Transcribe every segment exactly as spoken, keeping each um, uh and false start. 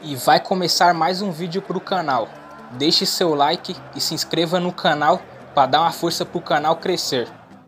E vai começar mais um vídeo para o canal. Deixe seu like e se inscreva no canal para dar uma força para o canal crescer.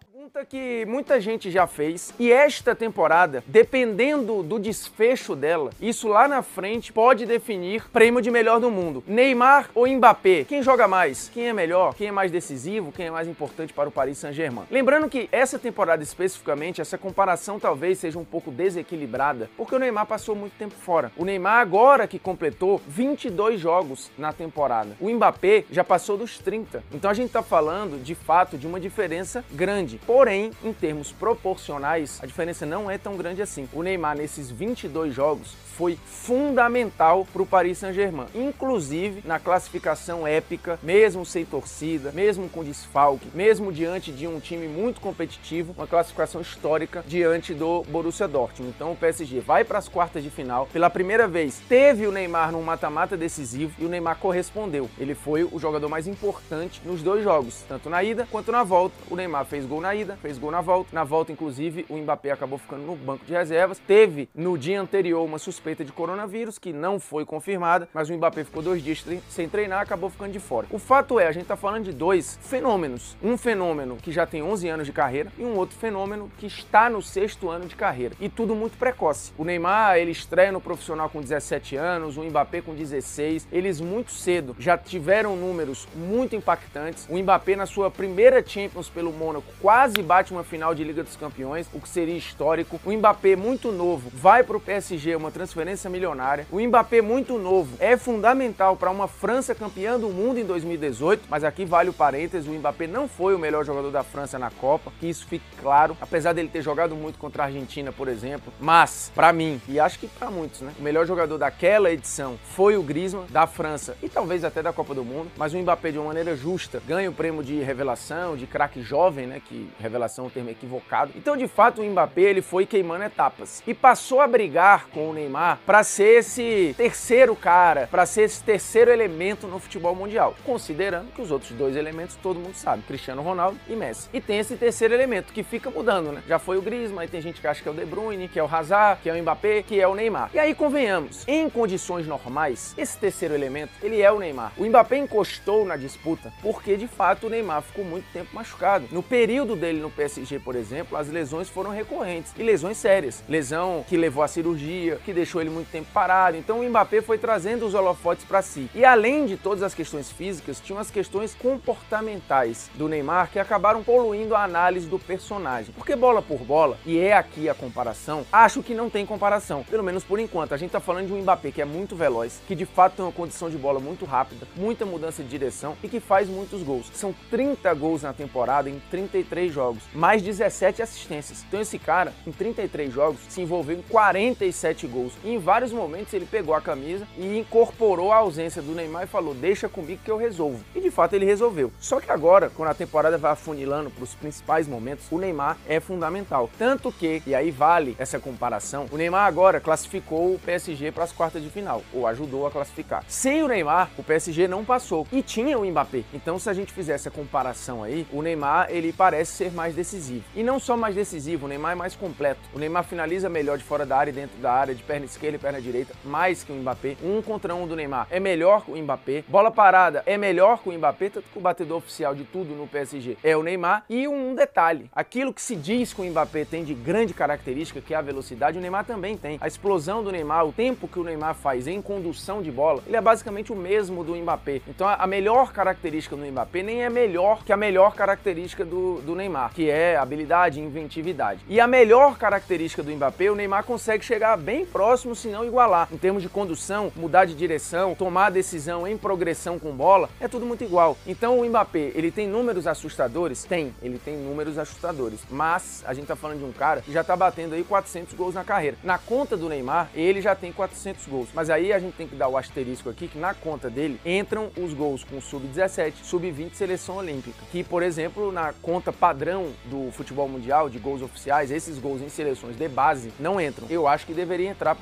Que muita gente já fez, e esta temporada, dependendo do desfecho dela, isso lá na frente pode definir prêmio de melhor do mundo. Neymar ou Mbappé? Quem joga mais? Quem é melhor? Quem é mais decisivo? Quem é mais importante para o Paris Saint-Germain? Lembrando que essa temporada especificamente, essa comparação talvez seja um pouco desequilibrada, porque o Neymar passou muito tempo fora. O Neymar agora que completou vinte e dois jogos na temporada. O Mbappé já passou dos trinta. Então a gente tá falando, de fato, de uma diferença grande. Porém, em termos proporcionais, a diferença não é tão grande assim. O Neymar, nesses vinte e dois jogos, foi fundamental para o Paris Saint-Germain, inclusive na classificação épica, mesmo sem torcida, mesmo com desfalque, mesmo diante de um time muito competitivo, uma classificação histórica diante do Borussia Dortmund. Então o P S G vai para as quartas de final. Pela primeira vez, teve o Neymar num mata-mata decisivo e o Neymar correspondeu. Ele foi o jogador mais importante nos dois jogos, tanto na ida quanto na volta. O Neymar fez gol na ida, fez gol na volta. Na volta, inclusive, o Mbappé acabou ficando no banco de reservas. Teve, no dia anterior, uma suspeita de coronavírus, que não foi confirmada, mas o Mbappé ficou dois dias sem treinar, acabou ficando de fora. O fato é, a gente tá falando de dois fenômenos. Um fenômeno que já tem onze anos de carreira e um outro fenômeno que está no sexto ano de carreira. E tudo muito precoce. O Neymar, ele estreia no profissional com dezessete anos, o Mbappé com dezesseis. Eles muito cedo já tiveram números muito impactantes. O Mbappé, na sua primeira Champions pelo Mônaco, quase bate uma final de Liga dos Campeões, o que seria histórico. O Mbappé, muito novo, vai pro P S G, uma transferência milionária. O Mbappé, muito novo, é fundamental para uma França campeã do mundo em dois mil e dezoito, mas aqui vale o parênteses, o Mbappé não foi o melhor jogador da França na Copa, que isso fique claro, apesar dele ter jogado muito contra a Argentina, por exemplo, mas, para mim, e acho que para muitos, né, o melhor jogador daquela edição foi o Griezmann, da França, e talvez até da Copa do Mundo, mas o Mbappé, de uma maneira justa, ganha o prêmio de revelação, de craque jovem, né, que revelação é um termo equivocado. Então, de fato, o Mbappé, ele foi queimando etapas, e passou a brigar com o Neymar para ser esse terceiro cara, para ser esse terceiro elemento no futebol mundial, considerando que os outros dois elementos todo mundo sabe, Cristiano Ronaldo e Messi. E tem esse terceiro elemento que fica mudando, né? Já foi o Griezmann, aí tem gente que acha que é o De Bruyne, que é o Hazard, que é o Mbappé, que é o Neymar. E aí convenhamos, em condições normais, esse terceiro elemento, ele é o Neymar. O Mbappé encostou na disputa porque, de fato, o Neymar ficou muito tempo machucado. No período dele no P S G, por exemplo, as lesões foram recorrentes, e lesões sérias. Lesão que levou à cirurgia, que deixou ele muito tempo parado. Então o Mbappé foi trazendo os holofotes para si. E além de todas as questões físicas, tinham as questões comportamentais do Neymar que acabaram poluindo a análise do personagem. Porque bola por bola, e é aqui a comparação, acho que não tem comparação. Pelo menos por enquanto. A gente tá falando de um Mbappé que é muito veloz, que de fato tem uma condição de bola muito rápida, muita mudança de direção e que faz muitos gols. São trinta gols na temporada em trinta e três jogos, mais dezessete assistências. Então esse cara, em trinta e três jogos, se envolveu em quarenta e sete gols. E em vários momentos ele pegou a camisa e incorporou a ausência do Neymar e falou, deixa comigo que eu resolvo. E de fato ele resolveu. Só que agora, quando a temporada vai afunilando para os principais momentos, o Neymar é fundamental. Tanto que, e aí vale essa comparação, o Neymar agora classificou o P S G para as quartas de final, ou ajudou a classificar. Sem o Neymar, o P S G não passou. E tinha o Mbappé. Então se a gente fizer essa comparação aí, o Neymar, ele parece ser mais decisivo. E não só mais decisivo, o Neymar é mais completo. O Neymar finaliza melhor de fora da área e dentro da área, de perna esquerda e perna direita, mais que o Mbappé. Um contra um do Neymar é melhor que o Mbappé. Bola parada é melhor que o Mbappé, tanto que o batedor oficial de tudo no P S G é o Neymar. E um detalhe, aquilo que se diz que o Mbappé tem de grande característica, que é a velocidade, o Neymar também tem. A explosão do Neymar, o tempo que o Neymar faz em condução de bola, ele é basicamente o mesmo do Mbappé. Então a melhor característica do Mbappé nem é melhor que a melhor característica do, do Neymar, que é habilidade e inventividade. E a melhor característica do Mbappé, o Neymar consegue chegar bem próximo, se não igualar. Em termos de condução, mudar de direção, tomar decisão em progressão com bola, é tudo muito igual. Então o Mbappé, ele tem números assustadores? Tem, ele tem números assustadores. Mas a gente tá falando de um cara que já tá batendo aí quatrocentos gols na carreira. Na conta do Neymar, ele já tem quatrocentos gols. Mas aí a gente tem que dar o asterisco aqui, que na conta dele entram os gols com sub dezessete, sub vinte seleção olímpica. Que, por exemplo, na conta padrão do futebol mundial, de gols oficiais, esses gols em seleções de base não entram. Eu acho que deveria entrar, por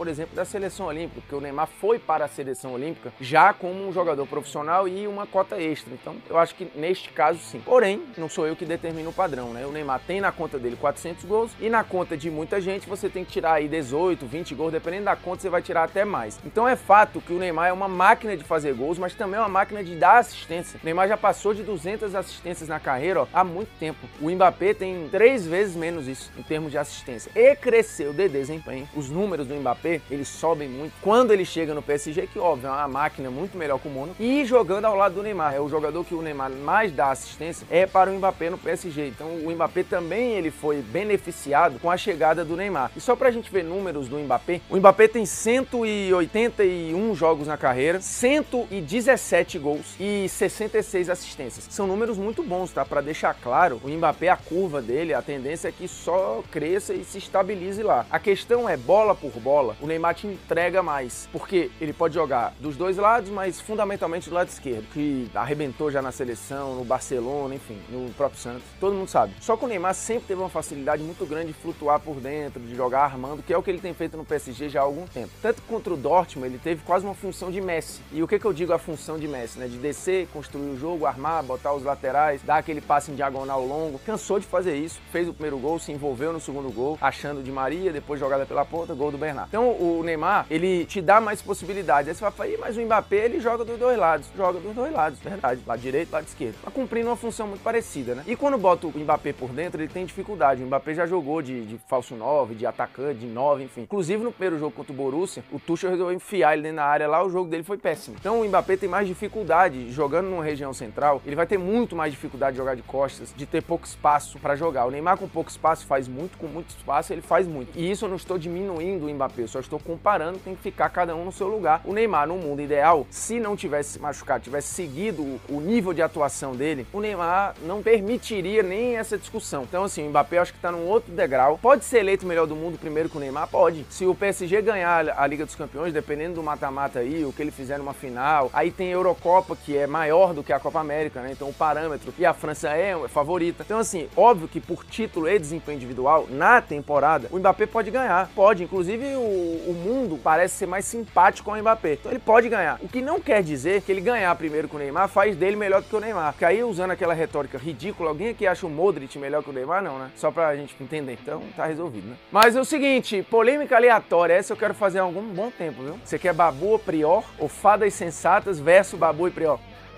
por exemplo, da seleção olímpica, porque o Neymar foi para a seleção olímpica já como um jogador profissional e uma cota extra. Então, eu acho que neste caso, sim. Porém, não sou eu que determino o padrão, né? O Neymar tem na conta dele quatrocentos gols e na conta de muita gente você tem que tirar aí dezoito, vinte gols, dependendo da conta você vai tirar até mais. Então é fato que o Neymar é uma máquina de fazer gols, mas também é uma máquina de dar assistência. O Neymar já passou de duzentas assistências na carreira, ó, há muito tempo. O Mbappé tem três vezes menos isso em termos de assistência. E cresceu de desempenho. Os números do Mbappé, eles sobem muito. Quando ele chega no P S G, que óbvio, é uma máquina muito melhor que o Mônaco, e jogando ao lado do Neymar. É o jogador que o Neymar mais dá assistência é para o Mbappé no P S G. Então o Mbappé também ele foi beneficiado com a chegada do Neymar. E só pra gente ver números do Mbappé, o Mbappé tem cento e oitenta e um jogos na carreira, cento e dezessete gols e sessenta e seis assistências. São números muito bons, tá? Pra deixar claro, o Mbappé, a curva dele, a tendência é que só cresça e se estabilize lá. A questão é, bola por bola, o Neymar te entrega mais, porque ele pode jogar dos dois lados, mas fundamentalmente do lado esquerdo, que arrebentou já na seleção, no Barcelona, enfim, no próprio Santos, todo mundo sabe. Só que o Neymar sempre teve uma facilidade muito grande de flutuar por dentro, de jogar armando, que é o que ele tem feito no P S G já há algum tempo. Tanto contra o Dortmund, ele teve quase uma função de Messi. E o que que eu digo a função de Messi, né? De descer, construir o jogo, armar, botar os laterais, dar aquele passe em diagonal longo. Cansou de fazer isso, fez o primeiro gol, se envolveu no segundo gol, achando de Maria, depois jogada pela ponta, gol do Bernard. Então o Neymar, ele te dá mais possibilidades. Aí você vai falar, mas o Mbappé, ele joga dos dois lados. Joga dos dois lados, verdade. Lado direito, lado esquerdo. Mas cumprindo uma função muito parecida, né? E quando bota o Mbappé por dentro, ele tem dificuldade. O Mbappé já jogou de, de falso nove, de atacante, de nove, enfim. Inclusive no primeiro jogo contra o Borussia, o Tuchel resolveu enfiar ele dentro da área lá, o jogo dele foi péssimo. Então o Mbappé tem mais dificuldade jogando numa região central, ele vai ter muito mais dificuldade de jogar de costas, de ter pouco espaço para jogar. O Neymar com pouco espaço faz muito, com muito espaço ele faz muito. E isso eu não estou diminuindo o Mbappé, eu só estou comparando, tem que ficar cada um no seu lugar. O Neymar, no mundo ideal, se não tivesse se machucado, tivesse seguido o nível de atuação dele, o Neymar não permitiria nem essa discussão. Então assim, o Mbappé eu acho que tá num outro degrau. Pode ser eleito o melhor do mundo primeiro que o Neymar? Pode. Se o P S G ganhar a Liga dos Campeões, dependendo do mata-mata aí, o que ele fizer numa final, aí tem a Eurocopa, que é maior do que a Copa América, né? Então o parâmetro, e a França é favorita. Então assim, óbvio que por título e desempenho individual, na temporada, o Mbappé pode ganhar. Pode, inclusive o, o mundo parece ser mais simpático com o Mbappé. Então ele pode ganhar. O que não quer dizer que ele ganhar primeiro com o Neymar faz dele melhor do que o Neymar. Porque aí, usando aquela retórica ridícula, alguém aqui acha o Modric melhor que o Neymar? Não, né? Só pra gente entender. Então tá resolvido, né? Mas é o seguinte, polêmica aleatória, essa eu quero fazer há algum bom tempo, viu? Você quer Babu ou Prior, ou Fadas Sensatas versus Babu e Prior?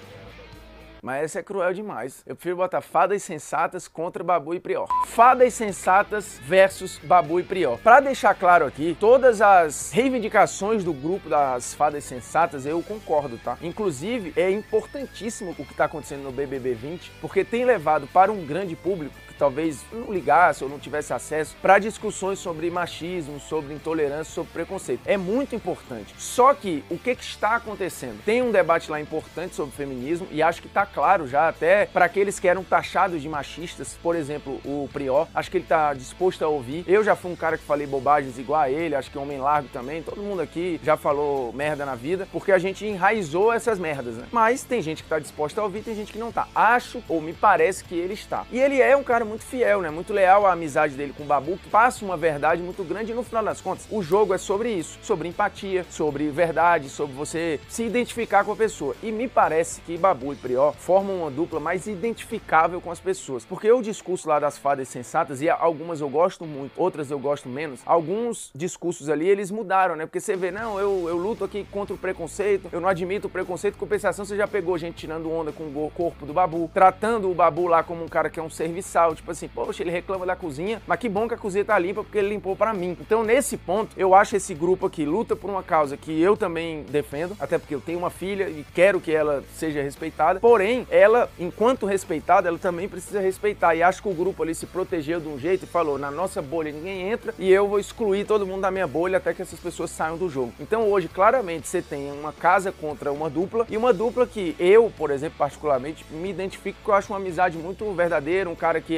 Mas essa é cruel demais. Eu prefiro botar Fadas Sensatas contra Babu e Prior. Fadas Sensatas versus Babu e Prior. Pra deixar claro aqui, todas as reivindicações do grupo das Fadas Sensatas eu concordo, tá? Inclusive, é importantíssimo o que tá acontecendo no B B B vinte, porque tem levado para um grande público que talvez não ligasse ou não tivesse acesso para discussões sobre machismo, sobre intolerância, sobre preconceito. É muito importante. Só que o que, que está acontecendo? Tem um debate lá importante sobre feminismo e acho que tá claro já até para aqueles que eram taxados de machistas, por exemplo, o Prior, acho que ele tá disposto a ouvir. Eu já fui um cara que falei bobagens igual a ele, acho que Homem Largo também, todo mundo aqui já falou merda na vida, porque a gente enraizou essas merdas, né? Mas tem gente que tá disposta a ouvir, tem gente que não tá. Acho, ou me parece que ele está. E ele é um cara muito fiel, né? Muito leal à amizade dele com o Babu, que passa uma verdade muito grande e no final das contas, o jogo é sobre isso, sobre empatia, sobre verdade, sobre você se identificar com a pessoa. E me parece que Babu e Prior formam uma dupla mais identificável com as pessoas. Porque o discurso lá das Fadas Sensatas, e algumas eu gosto muito, outras eu gosto menos, alguns discursos ali, eles mudaram, né? Porque você vê, não, eu, eu luto aqui contra o preconceito, eu não admito o preconceito, compensação você já pegou gente tirando onda com o corpo do Babu, tratando o Babu lá como um cara que é um serviçal, tipo assim, poxa, ele reclama da cozinha, mas que bom que a cozinha tá limpa porque ele limpou pra mim. Então, nesse ponto, eu acho esse grupo aqui luta por uma causa que eu também defendo, até porque eu tenho uma filha e quero que ela seja respeitada, porém, ela, enquanto respeitada, ela também precisa respeitar, e acho que o grupo ali se protegeu de um jeito e falou, na nossa bolha ninguém entra e eu vou excluir todo mundo da minha bolha até que essas pessoas saiam do jogo. Então, hoje, claramente, você tem uma casa contra uma dupla, e uma dupla que eu, por exemplo, particularmente, me identifico porque eu acho uma amizade muito verdadeira, um cara que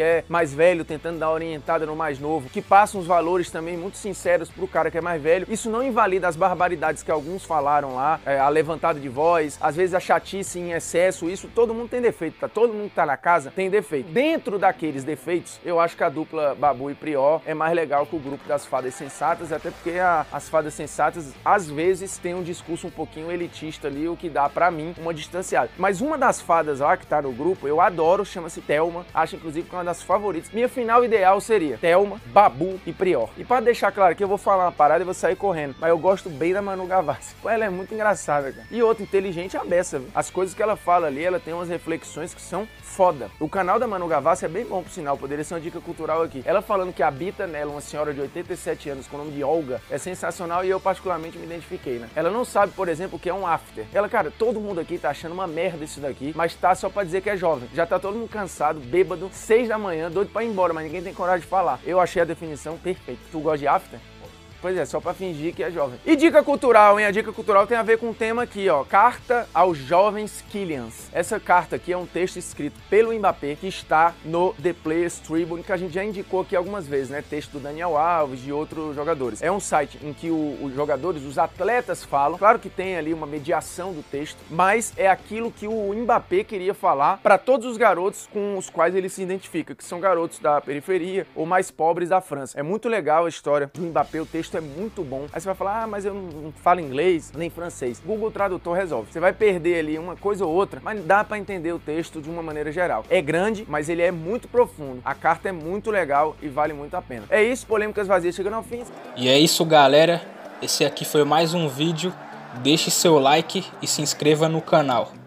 é mais velho tentando dar orientada no mais novo, que passa uns valores também muito sinceros pro cara que é mais velho. Isso não invalida as barbaridades que alguns falaram lá, é, a levantada de voz, às vezes a chatice em excesso, isso todo mundo tem defeito, tá? Todo mundo que tá na casa tem defeito. Dentro daqueles defeitos, eu acho que a dupla Babu e Prior é mais legal que o grupo das fadas sensatas, até porque a, as fadas sensatas, às vezes, tem um discurso um pouquinho elitista ali, o que dá pra mim uma distanciada. Mas uma das fadas lá que tá no grupo, eu adoro, chama-se Thelma, acho inclusive que é uma das favoritas. Minha final ideal seria Thelma, Babu e Prior. E pra deixar claro que eu vou falar uma parada e vou sair correndo, mas eu gosto bem da Manu Gavassi. Pô, ela é muito engraçada, cara. E outra, inteligente é a beça, viu? As coisas que ela fala ali, ela tem umas reflexões que são foda. O canal da Manu Gavassi é bem bom, por sinal, poderia ser uma dica cultural aqui. Ela falando que habita nela uma senhora de oitenta e sete anos com o nome de Olga, é sensacional e eu particularmente me identifiquei, né? Ela não sabe, por exemplo, o que é um after. Ela, cara, todo mundo aqui tá achando uma merda isso daqui, mas tá só pra dizer que é jovem. Já tá todo mundo cansado, bêbado, seis da manhã, doido pra ir embora, mas ninguém tem coragem de falar. Eu achei a definição perfeita. Tu gosta de after? Pois é, só pra fingir que é jovem. E dica cultural, hein? A dica cultural tem a ver com um tema aqui, ó. Carta aos jovens Kylians. Essa carta aqui é um texto escrito pelo Mbappé, que está no The Players Tribune, que a gente já indicou aqui algumas vezes, né? Texto do Daniel Alves, de outros jogadores. É um site em que o, os jogadores, os atletas falam. Claro que tem ali uma mediação do texto, mas é aquilo que o Mbappé queria falar para todos os garotos com os quais ele se identifica, que são garotos da periferia ou mais pobres da França. É muito legal a história do Mbappé, o texto é muito bom. Aí você vai falar, ah, mas eu não falo inglês, nem francês. Google Tradutor resolve. Você vai perder ali uma coisa ou outra, mas dá pra entender o texto de uma maneira geral. É grande, mas ele é muito profundo. A carta é muito legal e vale muito a pena. É isso, Polêmicas Vazias chegando ao fim. E é isso, galera. Esse aqui foi mais um vídeo. Deixe seu like e se inscreva no canal.